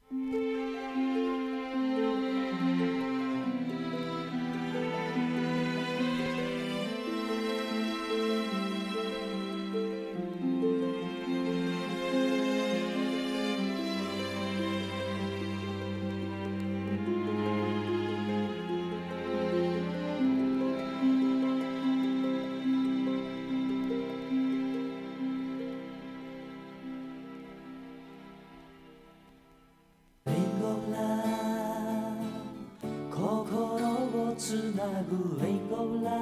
つなぐレインボーラ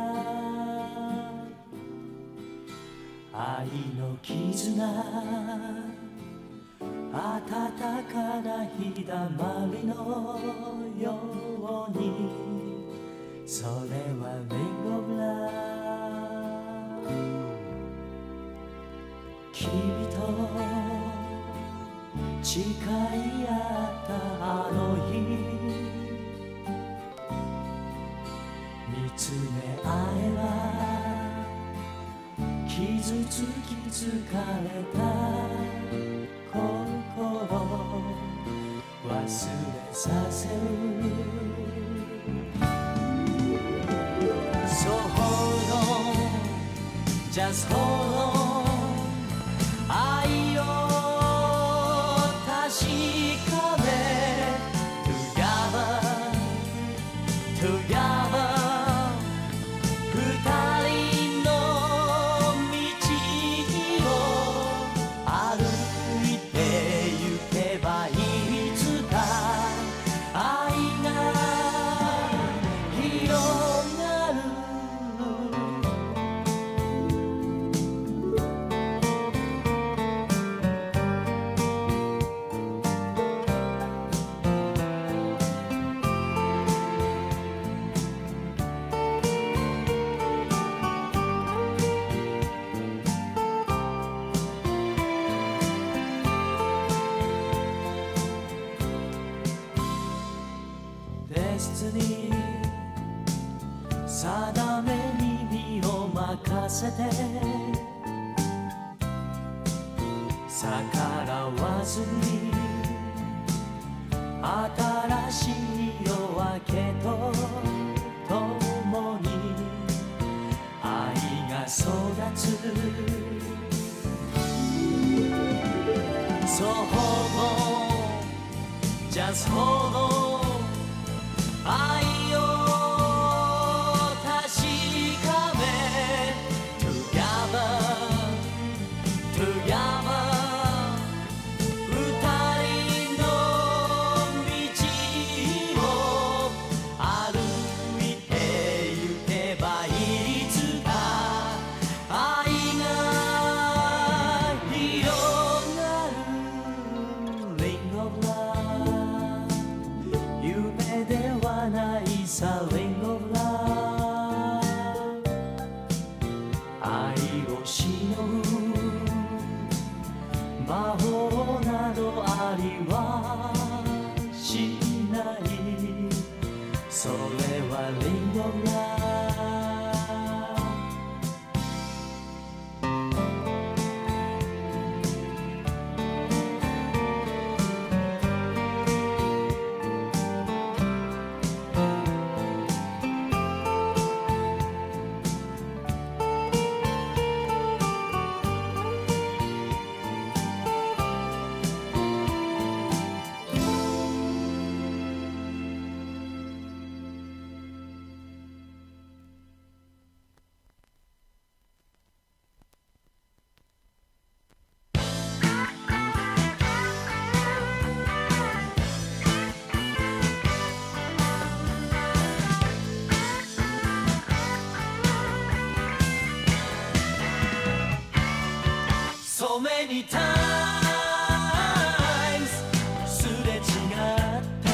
ブ、愛の絆、温かな日だまりのように、それはレインボーラブ。君と誓い合ったあの日、見つめ合えば傷つき疲れた心忘れさせる。 So hold on, just hold on、 愛を確かめ Together, together、定めに身を任せて逆らわずに、新しい夜明けと共に愛が育つ。 So hold on, just hold on、 愛を魔法などありはしない、それはリンゴラSo many times すれ違った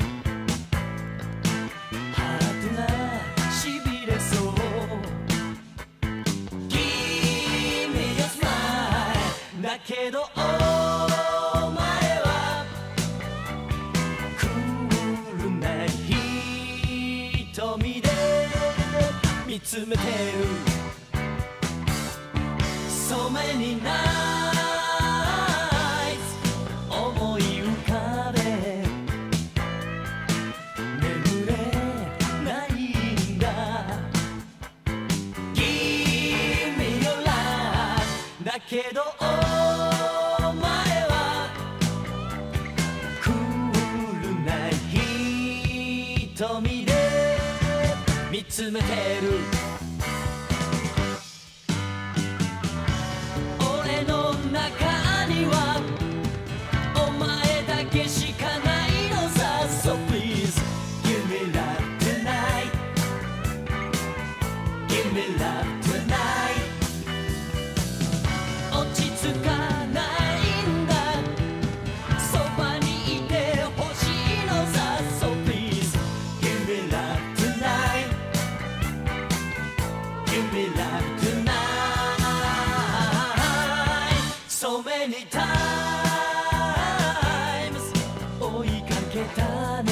ハートがしびれそう Give me your smile だけどお前はクールな瞳で見つめてる So many nights 思い浮かべだけどお前はクールな瞳で見つめてる。俺の中にはお前だけしかないのさ。 So please give me love tonight, give me love tonight。 落ち着かないんだ、そばにいてほしいのさ。 So please give me love tonight, give me love tonight。 So many times 追いかけたね、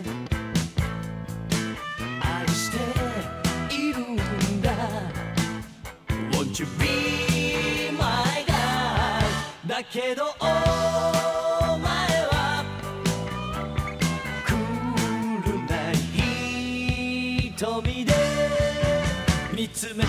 愛しているんだ。 Won't you be my guy。 だけどお前はクールな瞳で見つめてる。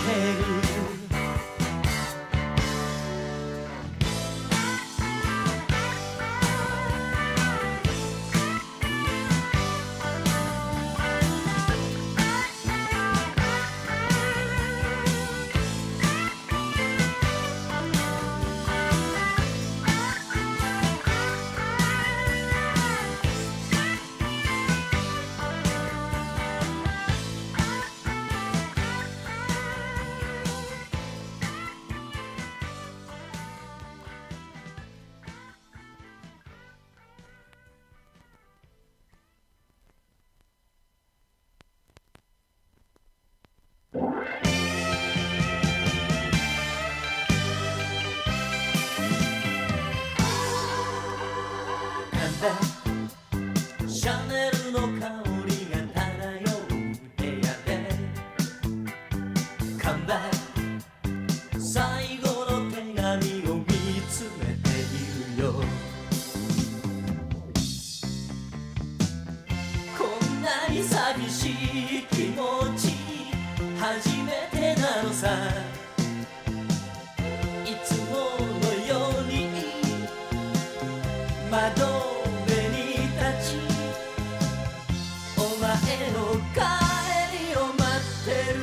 シャネルの香りが漂う部屋で Come back。 最後の手紙を見つめているよ。こんなに寂しい気持ち初めてなのさ。いつものように窓辺に立ちお前の帰りを待ってる。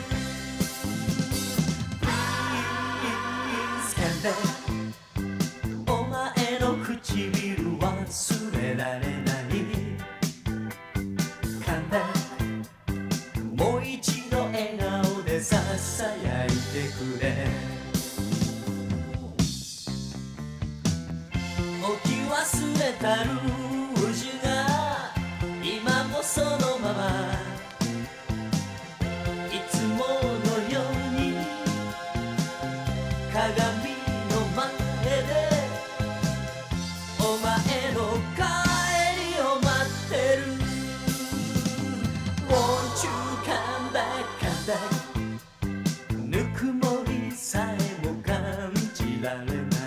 Please come back。 お前の唇忘れられない。 Come back。 もう一度笑顔でささやいてくれ。置き忘れたルージュが今もそのまま。いつものように鏡の前でお前の帰りを待ってる。 Won't you come back, come back。 ぬくもりさえも感じられない。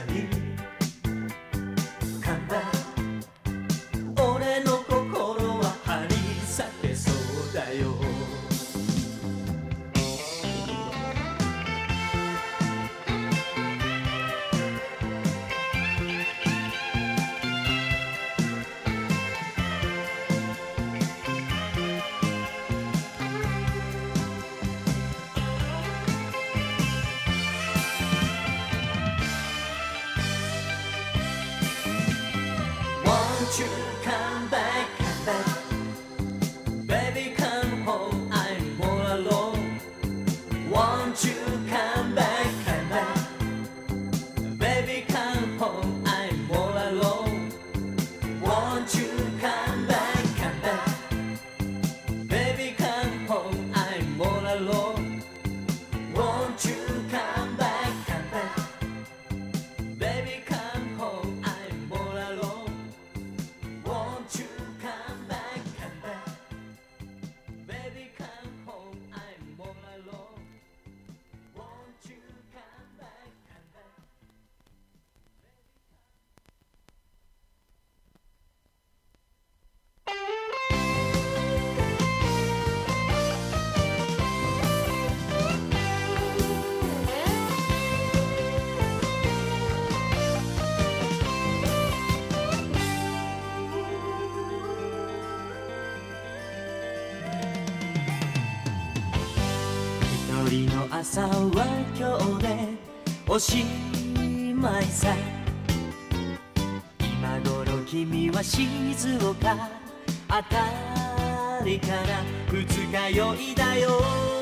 俺の心は張り裂けそうだよ。Won't you come back, come back。 Baby come home, I'm all alone。 Won't you come back, come back。 Baby come home, I'm all alone。 Won't you come back, come back。 Baby come home, I'm all alone。 Won't you come back, come back。 Baby come home, I'm all alone。 Won't you come back, come back。 Baby come home, I'm all alone。 Won't you come back, come back。 朝は今日でおしまいさ。今頃君は静岡あたりから二日酔いだよ。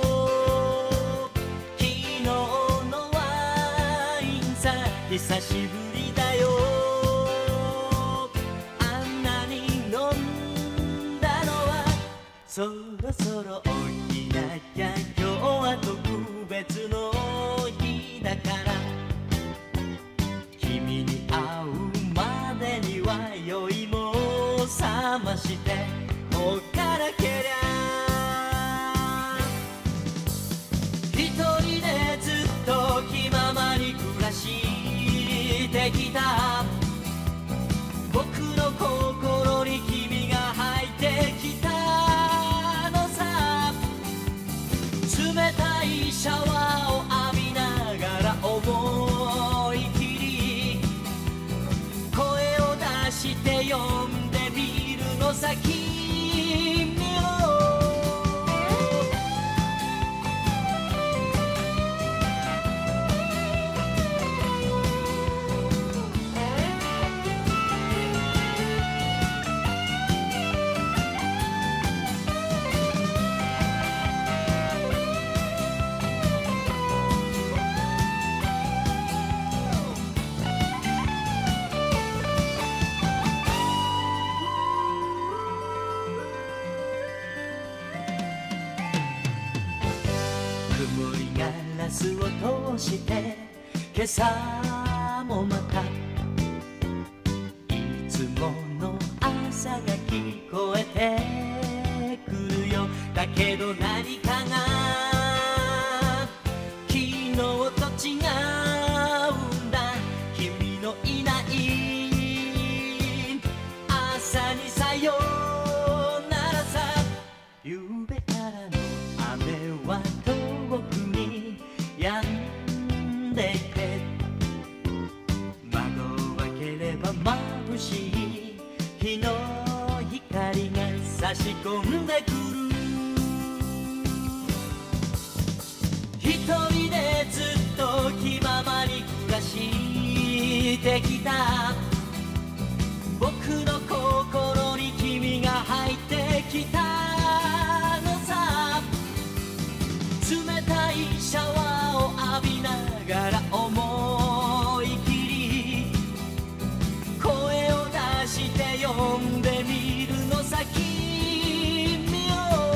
昨日のワインさ久しぶりだよ。あんなに飲んだのはそろそろ起きなきゃ。今日は特別の日だから君に会うまでには酔いも覚ましておからけりゃ。一人でずっと気ままに暮らしてきた僕の心に君が入ってきたのさ。冷たいシャワーを浴びながら思い切り声を出して呼んでみるのさ君を。曇りガラスを通して今朝もまたいつもの朝が聞こえてくるよ。だけど何かが昨日と違うんだ。君のいない朝にさよならさ。夕べからの雨は遠くに止んでいて窓を開ければ眩しい日の光が差し込んでくる。一人でずっと気ままに暮らしてきた僕の心に君が入ってきたのさ。冷たいシャワーを浴びながら思い切り声を出して呼んでみるのさ君を。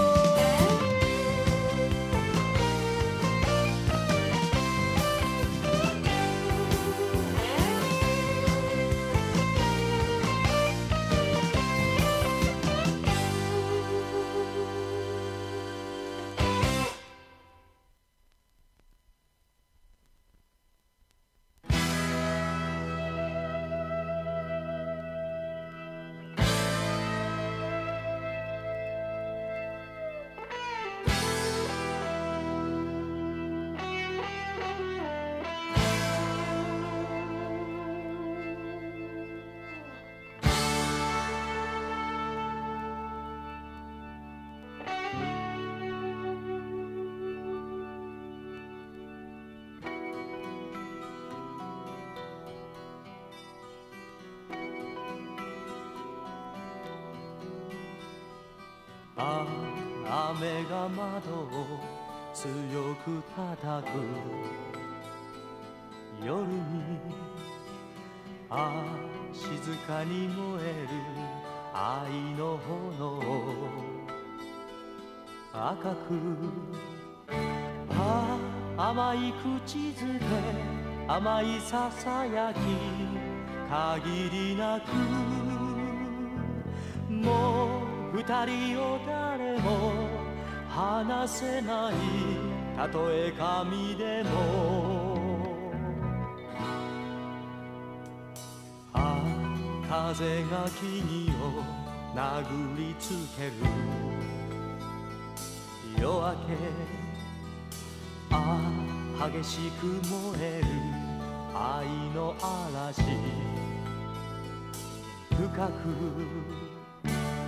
雨が窓を強く叩く夜に静かに燃える愛の炎赤く甘い口づけ甘いささやき限りなくもう二人を誰も離せないたとえ神でも風が木々を殴りつける夜明け激しく燃える愛の嵐深く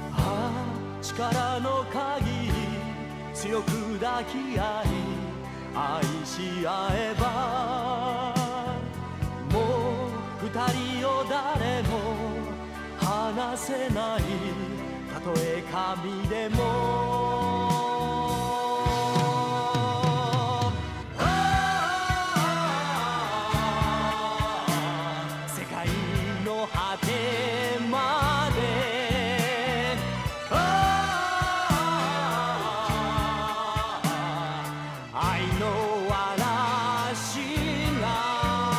力の限り強く抱き合い愛し合えばもう二人を誰も離せない、たとえ神でも世界の果てまで愛の嵐が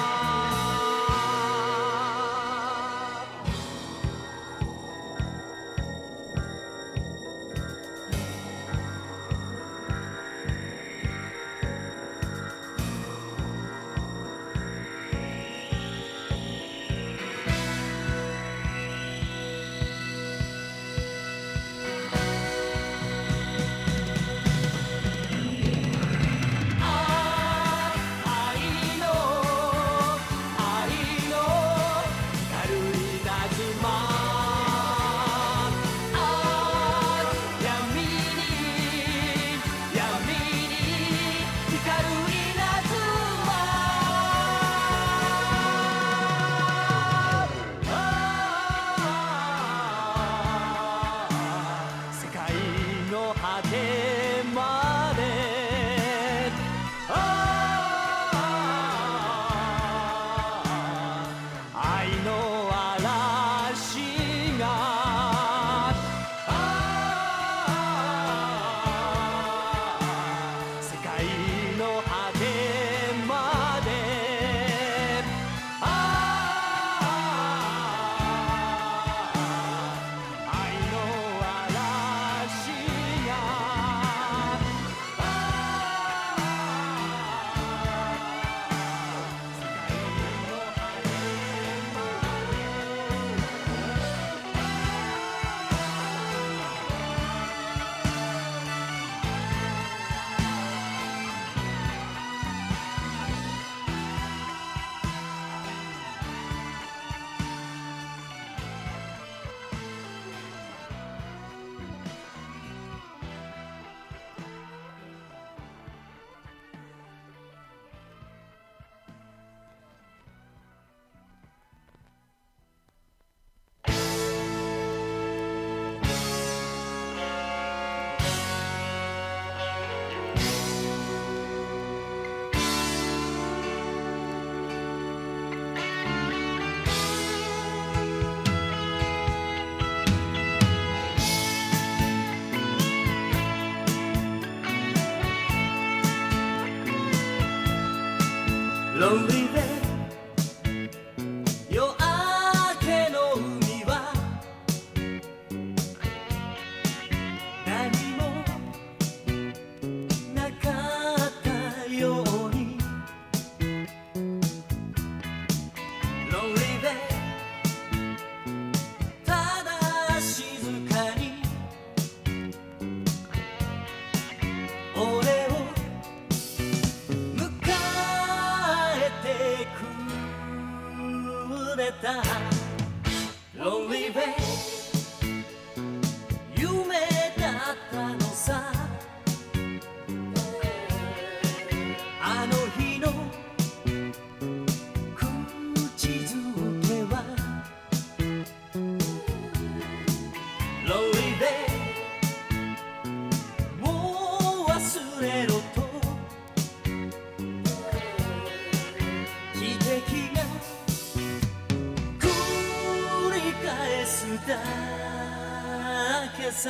果てまで愛の嵐が世界の果てまで愛の嵐Lonely day 夜明けの海は何もなかったように Lonely day ただ静かに俺をLonely Bay 夢だったのさあの日の口づけは Lonely Bay もう忘れろと汽笛がだけさ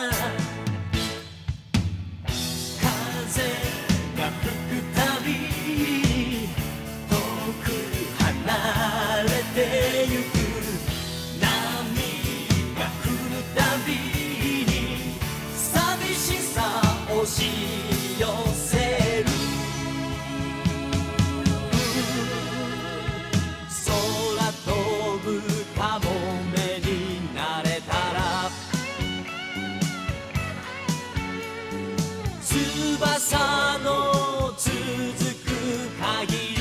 風が吹くたび遠く離れてゆく波が来るたびに寂しさ押し寄せる空飛ぶカモメになれたら翼の続く限り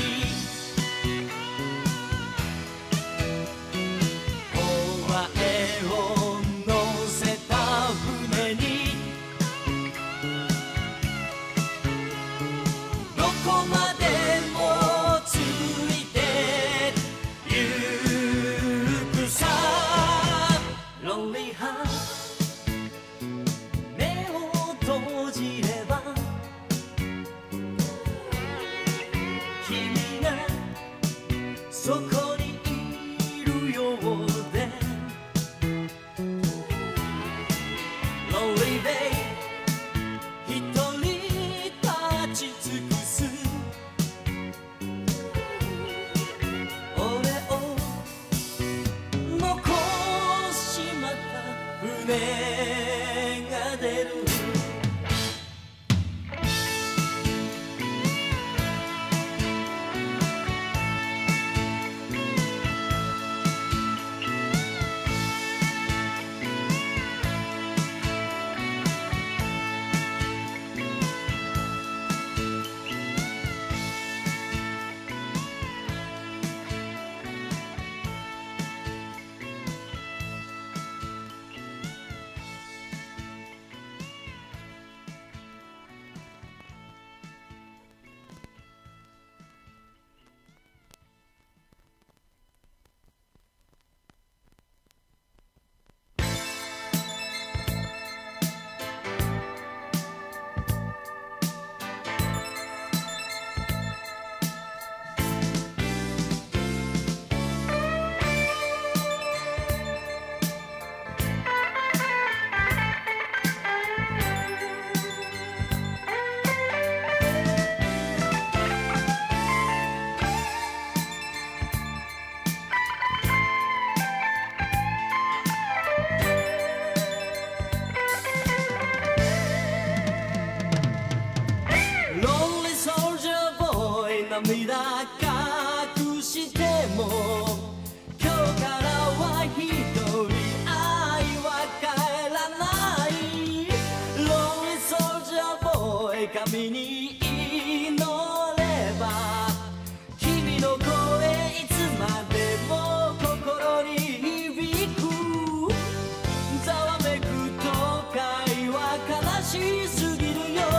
お前を乗せた船に目を閉じれば君がそこにいるようで Lonely day 一人立ち尽くす俺を残しまった船が出る涙隠しても今日からは一人愛は帰らない Lonely soldier boy 神に祈れば君の声いつまでも心に響くざわめく都会は悲しすぎるよ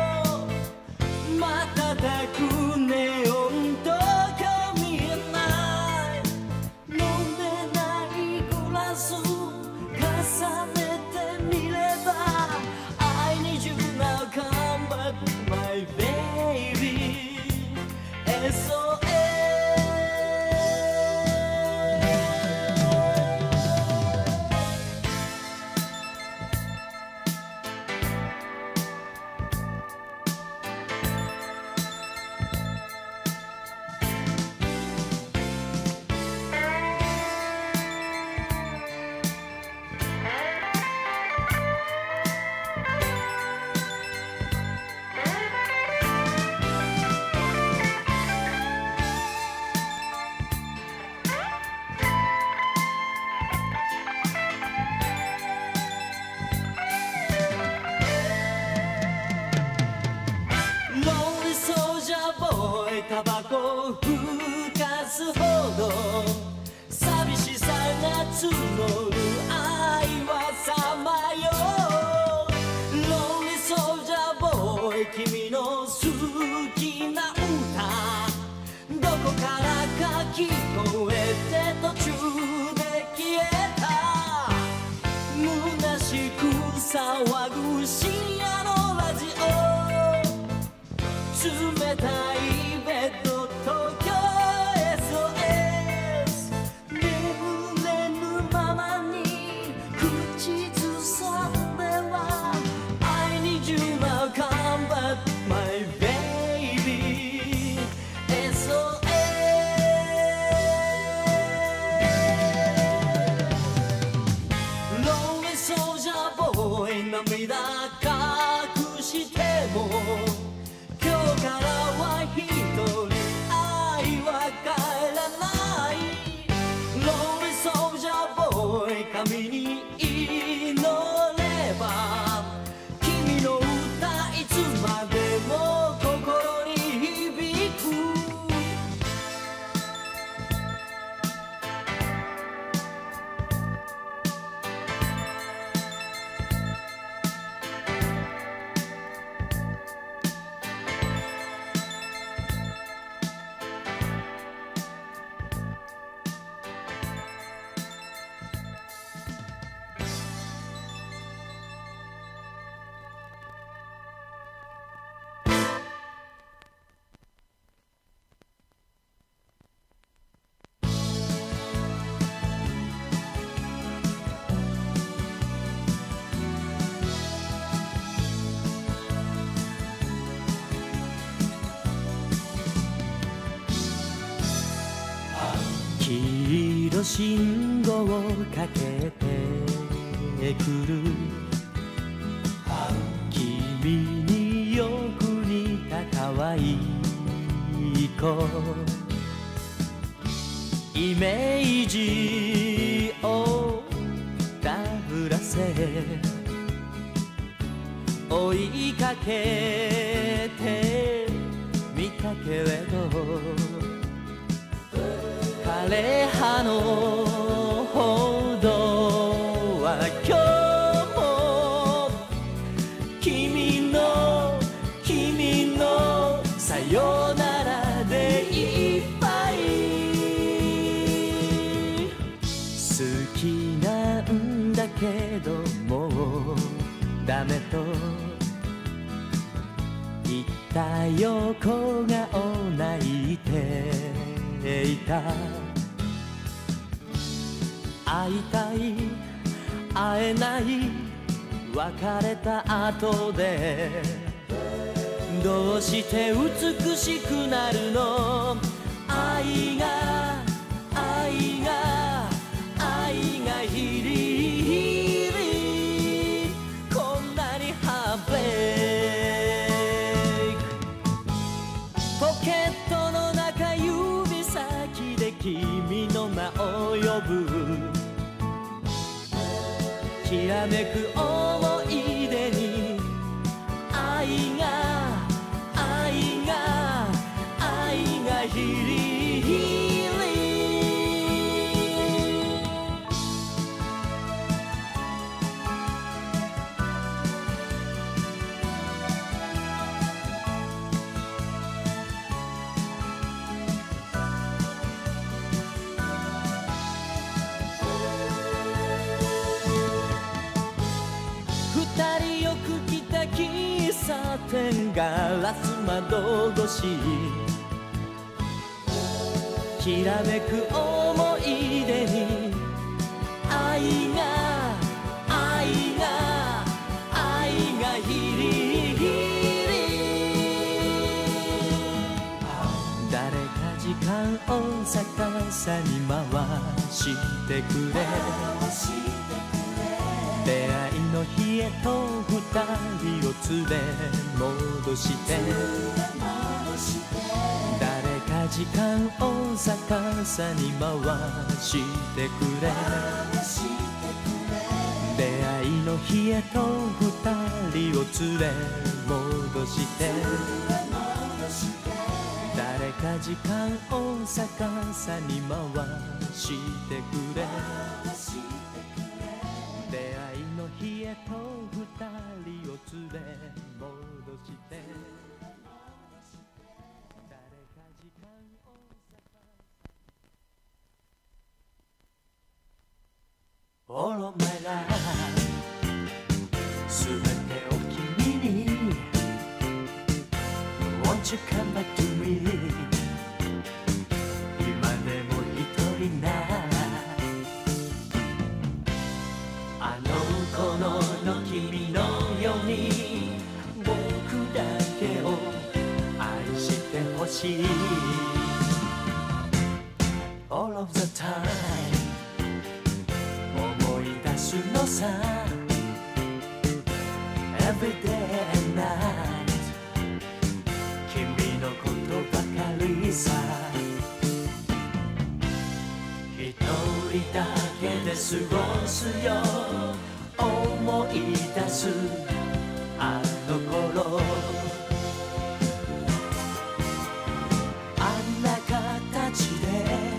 瞬くネオンとか見えない飲んでないグラス重ねてみれば I need you now come back my baby SOSタバコをふかすほど寂しさが募る愛はさまよ Lonely soldier boy 君の好きな歌どこからか聞こえて途中で消えた虚しく騒ぐ深夜のラジオ冷たいベッド東京 SOS 眠れぬままに口ずさんでは I need you now come back my baby SOS Lonely soldier boy 涙隠しても今日からは一人愛は帰らない Lonely soldier boy 神に祈れば君の歌いつまでも心に響く信号をかけてくる君によく似た可愛い子イメージをダブらせ追いかけてみたけれど枯葉の歩道は今日も君のさよならでいっぱい好きなんだけどもうダメと言った横顔泣いていた会いたい会えない別れた後でどうして美しくなるの愛がヒリヒリこんなにハーブレイクポケットの中指先で君の名を呼ぶきらめく思い出に愛がヒリヒリ二人よく来た喫茶店ガラス窓越しきらめく思い出に愛がヒリヒリ誰か時間を逆さに回してくれ出会いの日へと二人を連れ戻して誰か時間を逆さに回してくれ出会いの日へと二人を連れ戻して誰か時間を逆さに回してくれ出会いの日へと二人を連れ戻して誰か時間をAll of my life すべてを君に Won't you come back to me 今でも一人なあの頃の君のように僕だけを愛してほしい All of the time 思い出すのさ Every day and night 君のことばかりさ一人だけで過ごすよ思い出すあの頃あんな形で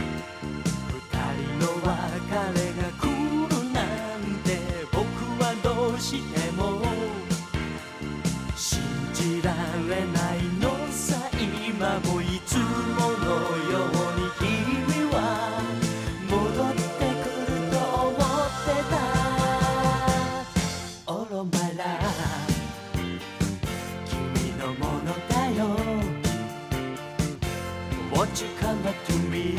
二人の別れが来るなんて僕はどうしても信じられないのさ今もいつものように君は戻ってくると思ってた All of my life 君のものだよ Won't you come back to me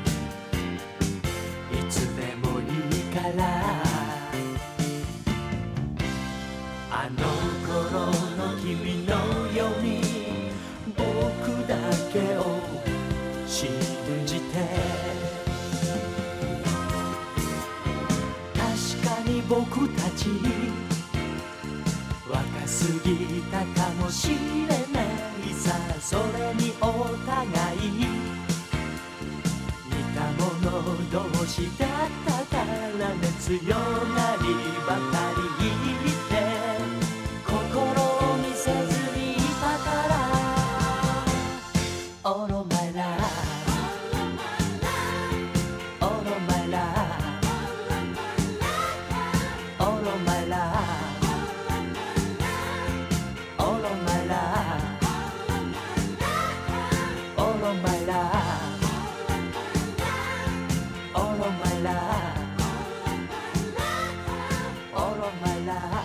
いつでもいいからあの頃の君のように僕だけを信じてたち若すぎたかもしれないさそれにお互い似た者同士だったからね強がりばかり言って心を見せずにいたから All of my life All of my life All of my life All of my life All of my life All of my life All of my life